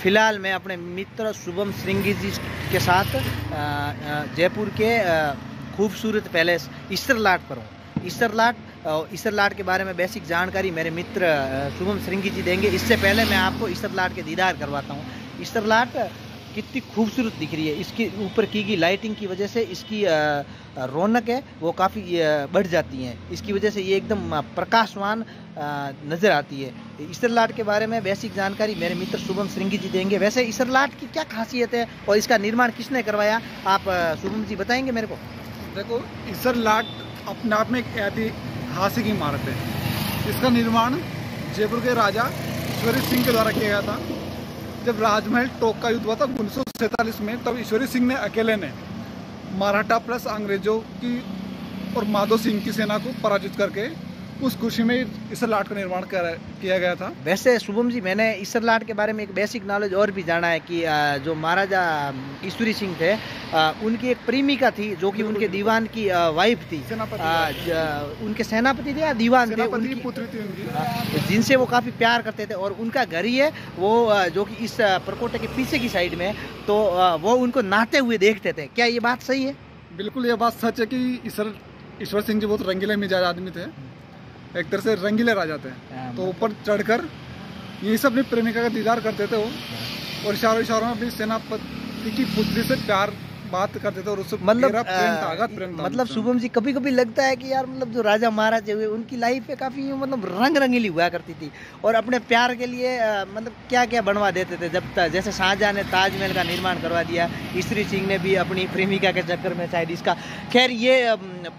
फ़िलहाल मैं अपने मित्र शुभम श्रृंगी जी के साथ जयपुर के खूबसूरत पैलेस ईसरलाट पर हूँ। ईसरलाट के बारे में बेसिक जानकारी मेरे मित्र शुभम श्रृंगी जी देंगे। इससे पहले मैं आपको ईसरलाट के दीदार करवाता हूँ। ईसरलाट कितनी खूबसूरत दिख रही है, इसके ऊपर की गई लाइटिंग की वजह से इसकी रौनक है वो काफ़ी बढ़ जाती है। इसकी वजह से ये एकदम प्रकाशवान नज़र आती है। ईसरलाट के बारे में बेसिक जानकारी मेरे मित्र शुभम श्रृंगी जी देंगे। वैसे ईसरलाट की क्या खासियत है और इसका निर्माण किसने करवाया, आप शुभम जी बताएंगे मेरे को। देखो, ईसरलाट अपने आप में एक ऐतिहासिक इमारत है। इसका निर्माण जयपुर के राजा ईश्वरी सिंह के द्वारा किया गया था। जब राजमहल टोक का युद्ध हुआ था 1947 में, तब ईश्वरी सिंह ने अकेले ने मराठा प्लस अंग्रेजों की और माधो सिंह की सेना को पराजित करके उस खुशी में ईसरलाट का निर्माण किया गया था। वैसे शुभम जी, मैंने ईसरलाट के बारे में एक बेसिक नॉलेज और भी जाना है कि जो महाराजा ईश्वरी सिंह थे उनकी एक प्रेमिका थी जो कि उनके दीवान की वाइफ थी, उनके सेनापति थे या दीवान थे, उनकी पुत्री थी उनकी, जिनसे वो काफ़ी प्यार करते थे। और उनका घर ही है वो जो कि इस परकोटे के पीछे की साइड में, तो वो उनको नहाते हुए देखते थे। क्या ये बात सही है? बिल्कुल, ये बात सच है कि ईश्वर सिंह जी बहुत रंगीले मिजाज आदमी थे, एक तरह से रंगीले राजा थे। तो ऊपर चढ़कर यही सब अपनी प्रेमिका का दीदार करते थे वो, और इशारों में अपनी सेनापति की पुत्री से प्यार बात करते थे और उससे प्रेम था। मतलब शुभम जी, कभी कभी लगता है कि यार मतलब जो राजा महाराजे हुए उनकी लाइफ है काफ़ी मतलब रंग रंगीली हुआ करती थी और अपने प्यार के लिए मतलब क्या क्या बनवा देते थे। जब तक जैसे शाहजहां ने ताजमहल का निर्माण करवा दिया, ईश्वरी सिंह ने भी अपनी प्रेमिका के चक्कर में शायद इसका, खैर ये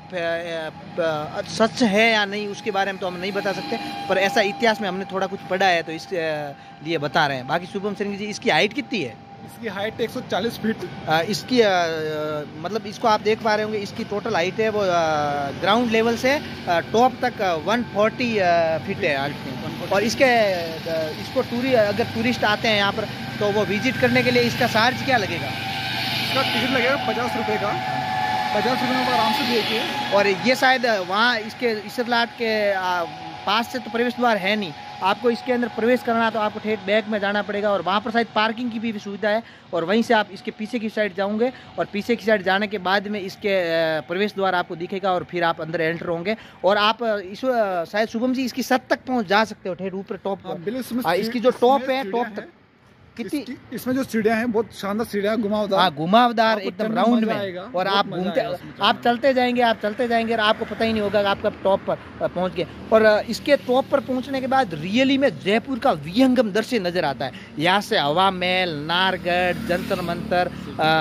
सच है या नहीं उसके बारे में तो हम नहीं बता सकते, पर ऐसा इतिहास में हमने थोड़ा कुछ पढ़ा है तो इसके लिए बता रहे हैं। बाकी शुभम सिंह जी, इसकी हाइट कितनी है? इसकी हाइट 140 फीट। इसकी मतलब इसको आप देख पा रहे होंगे, इसकी टोटल हाइट है वो ग्राउंड लेवल से टॉप तक 140 फीट है। और इसको अगर टूरिस्ट आते हैं यहाँ पर तो वो विजिट करने के लिए इसका चार्ज क्या लगेगा? इसका टिकट लगेगा 50 रुपये का। 50 रुपये में आराम से देखिए। और ये शायद वहाँ इसके ईसरलाट के पास से तो प्रवेश द्वार है नहीं, आपको इसके अंदर प्रवेश करना तो आपको ठेठ बैक में जाना पड़ेगा और वहाँ पर शायद पार्किंग की भी सुविधा है। और वहीं से आप इसके पीछे की साइड जाओगे और पीछे की साइड जाने के बाद में इसके प्रवेश द्वार आपको दिखेगा और फिर आप अंदर एंटर होंगे और आप शायद शुभम जी इसकी छत तक पहुँच जा सकते हो, ठेठ ऊपर टॉप पर। इसकी जो टॉप है, टॉप तक कितनी, इसमें जो सीढ़ियाँ हैं बहुत शानदार सीढ़ियाँ, घुमावदार एकदम राउंड में, और आप घूमते आप चलते जाएंगे और आपको पता ही नहीं होगा कि आप कब टॉप पर पहुंच गए। और इसके टॉप पर पहुंचने के बाद रियली में जयपुर का विहंगम दृश्य नजर आता है। यहाँ से हवा महल, नारगढ़, जंतर मंतर,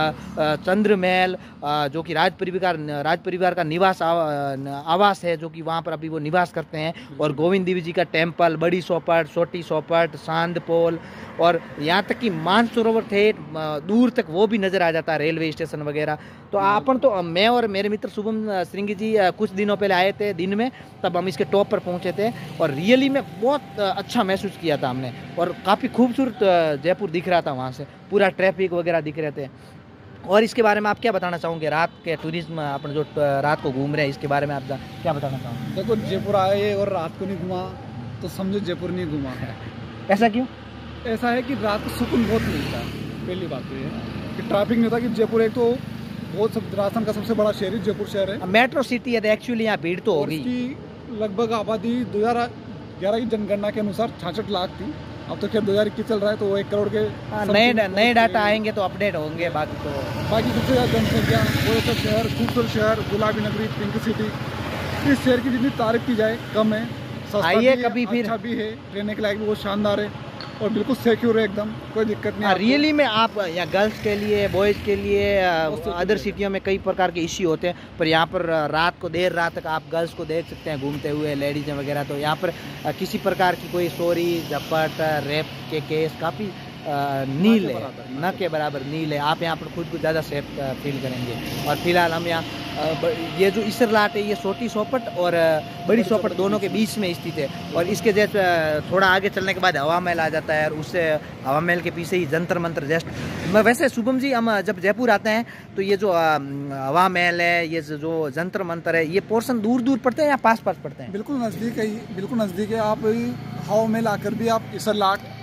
चंद्र महल जो कि राज परिवार का निवास आवास है, जो कि वहाँ पर अभी वो निवास करते हैं, और गोविंद देवी जी का टेम्पल, बड़ी चौपट, छोटी चौपट, सांद पोल, और यहाँ तक कि मानसरोवर थे दूर तक वो भी नज़र आ जाता है, रेलवे स्टेशन वगैरह। तो मैं और मेरे मित्र शुभम श्रृंगी जी कुछ दिनों पहले आए थे दिन में, तब हम इसके टॉप पर पहुँचे थे और रियली में बहुत अच्छा महसूस किया था हमने, और काफ़ी खूबसूरत जयपुर दिख रहा था वहाँ से, पूरा ट्रैफिक वगैरह दिख रहे थे। और इसके बारे में आप क्या बताना चाहोगे? रात के टूरिज्म अपन जो रात को घूम रहे हैं, इसके बारे में आप क्या बताना चाहोगे? देखो, जयपुर आए और रात को नहीं घूमा तो समझो जयपुर नहीं घूमा है। ऐसा क्यों? ऐसा है कि रात को सुकून बहुत मिलता है। पहली बात तो ये है कि ट्रैफिक नहीं होता, कि जयपुर एक तो बहुत राजस्थान का सबसे बड़ा शहर जयपुर शहर है, मेट्रो सिटी है, एक्चुअली यहाँ भीड़ तो होगी। इसकी लगभग आबादी 2011 की जनगणना के अनुसार 66 लाख थी। अब तो खैर 2021 चल रहा है तो 1 करोड़ के नए डाटा आएंगे तो अपडेट होंगे। बाकी सबसे ज़्यादा जनसंख्या, वो शहर, खूबसूरत शहर, गुलाबी नगरी, पिंक सिटी। इस शहर की जितनी तारीफ की जाए कम है। आइए कभी फिर। अच्छा भी है, रहने के लायक भी बहुत शानदार है और बिल्कुल सिक्योर है, एकदम कोई दिक्कत नहीं। रियली में आप या गर्ल्स के लिए, बॉयज़ के लिए, अदर सिटियों में कई प्रकार के इश्यू होते हैं, पर यहाँ पर रात को देर रात तक आप गर्ल्स को देख सकते हैं घूमते हुए, लेडीज़ वगैरह। तो यहाँ पर किसी प्रकार की कोई चोरी, झपट, रेप के केस काफ़ी नील है, न के बराबर नील है। आप यहाँ पर खुद को ज़्यादा सेफ फील करेंगे। और फिलहाल हम यहाँ ये जो ईसरलाट है, ये छोटी चौपट और बड़ी चौपट दोनों के बीच में स्थित है, और इसके जैसे थोड़ा आगे चलने के बाद हवा महल आ जाता है और उससे हवा महल के पीछे ही जंतर मंतर जस्ट। वैसे शुभम जी, हम जब जयपुर आते हैं तो ये जो हवा महल है, ये जो जंतर मंतर है, ये पोर्शन दूर दूर पड़ते हैं या पास पास पड़ते हैं? बिल्कुल नज़दीक है, बिल्कुल नज़दीक है। आप हवा महल आकर भी आप ईसरलाट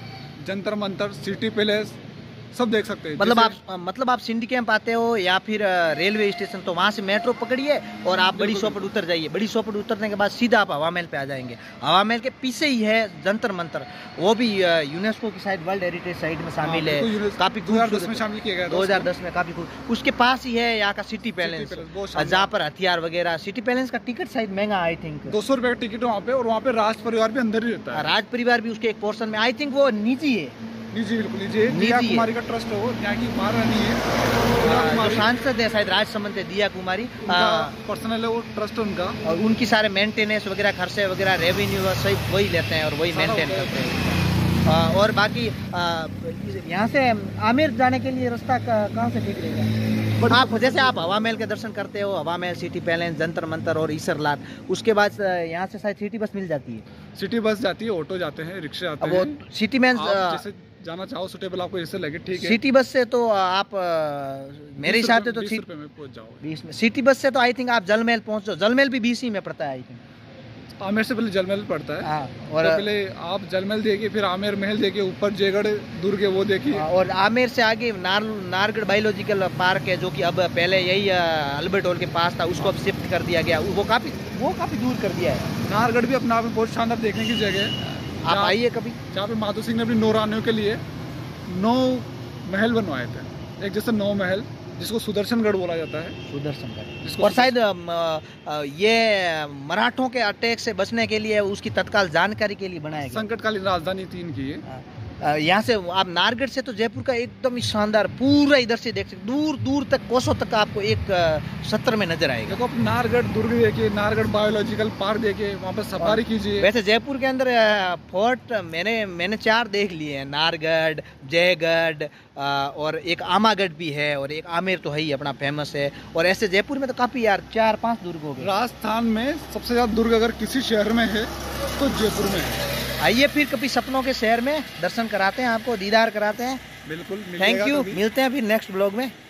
जंतर मंतर, सिटी पैलेस सब देख सकते हैं। मतलब आप सिंधी कैंप आते हो या फिर रेलवे स्टेशन, तो वहाँ से मेट्रो पकड़िए और आप बड़ी चौपड़ उतर जाइए। बड़ी चौपड़ उतरने के बाद सीधा आप हवा महल पे आ जाएंगे। हवा महल के पीछे ही है जंतर मंतर, वो भी यूनेस्को की साइड, वर्ल्ड हेरिटेज साइट में शामिल है। काफी 2010 में शामिल किया गया, 2010 में काफी उसके पास ही है यहाँ का सिटी पैलेस, जहाँ पर हथियार वगैरह। सिटी पैलेस का टिकट शायद महंगा, आई थिंक 200 रुपए का टिकट वहाँ पे, और वहाँ पे राज परिवार भी अंदर ही रहता है। राज परिवार भी उसके एक पोर्शन में, आई थिंक वो निजी है। निजी, बिल्कुल निजी। दिया कुमारी का ट्रस्ट है वो, यहाँ की महारानी है, जो सांसद है शायद राजसमंद है, दिया कुमारी पर्सनल है वो, ट्रस्ट है उनका। और उनकी सारे मेंटेनेंस वगैरह, खर्चे वगैरह, रेवेन्यू सब वही लेते हैं और वही मेंटेन करते हैं। और बाकी यहाँ से आमेर जाने के लिए रास्ता कहाँ से ठीक रहेगा? आप जैसे आप हवा महल के दर्शन करते हो, हवा महल, सिटी पैलेस, जंतर मंतर और ईसरलाट, उसके बाद यहाँ से शायद सिटी बस मिल जाती है। सिटी बस जाती है, ऑटो जाते हैं, रिक्शा आते हैं। वो सिटी में जैसे जाना चाहो, सुटेबल आपको जैसे लगे, ठीक है। सिटी बस से तो आप मेरे हिसाब से तो 20 रुपए में पहुंच जाओ। 20 में। सिटी बस से तो आई थिंक आप जलमहल पहुंच जाओ। जलमहल भी 20 ही में पड़ता है आई थिंक। आमेर से पहले जलमहल पड़ता है। और तो पहले आप जलमहल देखिए, फिर आमेर महल देखिए, ऊपर जयगढ़ दुर्ग है वो देखिए। और आमेर से आगे नारगढ़ बायोलॉजिकल पार्क है, जो कि अब पहले यही अल्बर्ट हॉल के पास था, उसको अब शिफ्ट कर दिया गया। वो काफी दूर कर दिया है। नारगढ़ भी अपने आप में बहुत शानदार देखने की जगह है, आप आइए कभी। जहाँ पे माधो सिंह ने अपनी 9 रानियों के लिए 9 महल बनवाए थे। एक जैसे 9 महल, जिसको सुदर्शनगढ़ बोला जाता है। सुदर्शनगढ़। और शायद ये मराठों के अटैक से बचने के लिए, उसकी तत्काल जानकारी के लिए बनाया गया। संकटकालीन राजधानी थी इनकी ये। यहाँ से आप नारगढ़ से तो जयपुर का एकदम शानदार पूरा इधर से देख सकते, दूर दूर तक, कोसों तक आपको एक सत्र में नजर आएगा। देखो, आप नारगढ़ दुर्ग देखिए, नारगढ़ बायोलॉजिकल पार्क देखिए, वहाँ पर सफारी कीजिए। वैसे जयपुर के अंदर फोर्ट मैंने 4 देख लिए हैं, नारगढ़, जयगढ़ और एक आमागढ़ भी है, और एक आमेर तो है ही अपना फेमस है। और ऐसे जयपुर में तो काफी यार 4-5 दुर्ग हो गए। राजस्थान में सबसे ज्यादा दुर्ग अगर किसी शहर में है तो जयपुर में है। आइए फिर कभी सपनों के शहर में दर्शन कराते हैं आपको, दीदार कराते हैं। बिल्कुल, थैंक यू। मिलते हैं फिर नेक्स्ट ब्लॉग में।